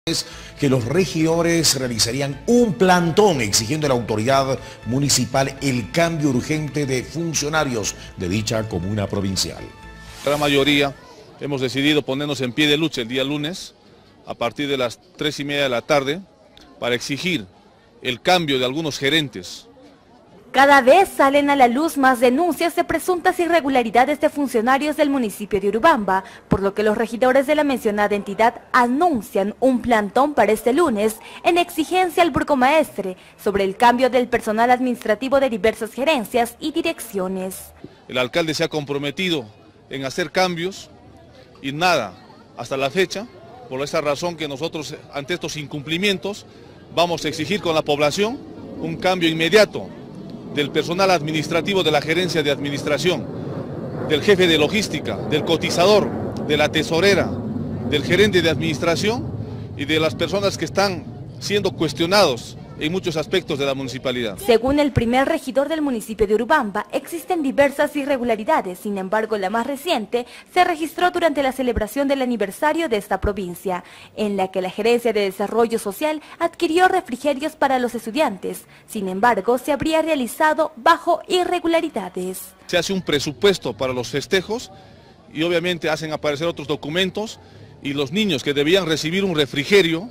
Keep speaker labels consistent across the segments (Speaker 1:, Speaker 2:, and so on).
Speaker 1: Que los regidores realizarían un plantón exigiendo a la autoridad municipal el cambio urgente de funcionarios de dicha comuna provincial.
Speaker 2: La mayoría hemos decidido ponernos en pie de lucha el día lunes a partir de las 3:30 de la tarde para exigir el cambio de algunos gerentes.
Speaker 3: Cada vez salen a la luz más denuncias de presuntas irregularidades de funcionarios del municipio de Urubamba, por lo que los regidores de la mencionada entidad anuncian un plantón para este lunes en exigencia al burgomaestre sobre el cambio del personal administrativo de diversas gerencias y direcciones.
Speaker 2: El alcalde se ha comprometido en hacer cambios y nada, hasta la fecha, por esa razón que nosotros ante estos incumplimientos vamos a exigir con la población un cambio inmediato del personal administrativo de la gerencia de administración, del jefe de logística, del cotizador, de la tesorera, del gerente de administración y de las personas que están siendo cuestionados en muchos aspectos de la municipalidad.
Speaker 3: Según el primer regidor del municipio de Urubamba, existen diversas irregularidades, sin embargo la más reciente se registró durante la celebración del aniversario de esta provincia, en la que la Gerencia de Desarrollo Social adquirió refrigerios para los estudiantes, sin embargo se habría realizado bajo irregularidades.
Speaker 2: Se hace un presupuesto para los festejos y obviamente hacen aparecer otros documentos y los niños que debían recibir un refrigerio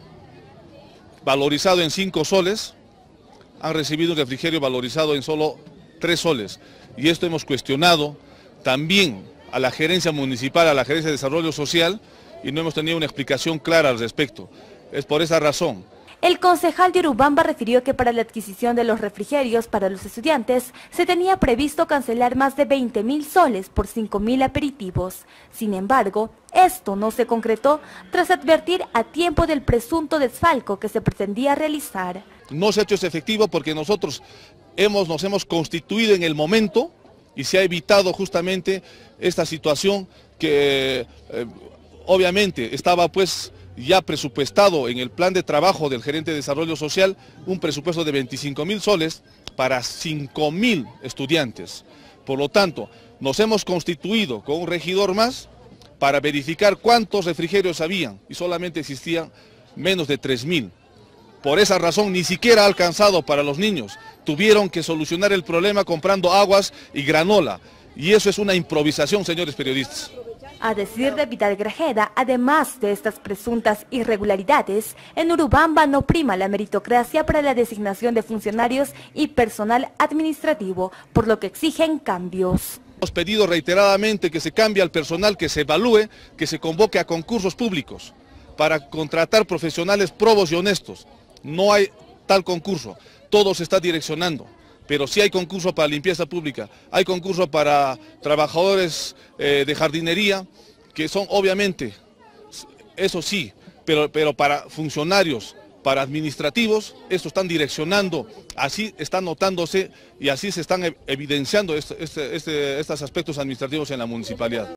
Speaker 2: valorizado en 5 soles, han recibido un refrigerio valorizado en solo 3 soles. Y esto hemos cuestionado también a la gerencia municipal, a la gerencia de desarrollo social, y no hemos tenido una explicación clara al respecto. Es por esa razón.
Speaker 3: El concejal de Urubamba refirió que para la adquisición de los refrigerios para los estudiantes se tenía previsto cancelar más de 20.000 soles por 5.000 aperitivos. Sin embargo, esto no se concretó tras advertir a tiempo del presunto desfalco que se pretendía realizar.
Speaker 2: No se ha hecho ese efectivo porque nosotros nos hemos constituido en el momento y se ha evitado justamente esta situación que obviamente estaba pues ya presupuestado en el plan de trabajo del gerente de desarrollo social un presupuesto de 25.000 soles para 5.000 estudiantes. Por lo tanto, nos hemos constituido con un regidor más para verificar cuántos refrigerios habían y solamente existían menos de 3.000. Por esa razón ni siquiera ha alcanzado para los niños. Tuvieron que solucionar el problema comprando aguas y granola. Y eso es una improvisación, señores periodistas.
Speaker 3: A decir de Vidal Grajeda, además de estas presuntas irregularidades, en Urubamba no prima la meritocracia para la designación de funcionarios y personal administrativo, por lo que exigen cambios.
Speaker 2: Hemos pedido reiteradamente que se cambie al personal, que se evalúe, que se convoque a concursos públicos para contratar profesionales probos y honestos. No hay tal concurso, todo se está direccionando. Pero sí hay concurso para limpieza pública, hay concurso para trabajadores de jardinería, que son obviamente, eso sí, pero para funcionarios, para administrativos, esto están direccionando, así están notándose y así se están evidenciando estos aspectos administrativos en la municipalidad.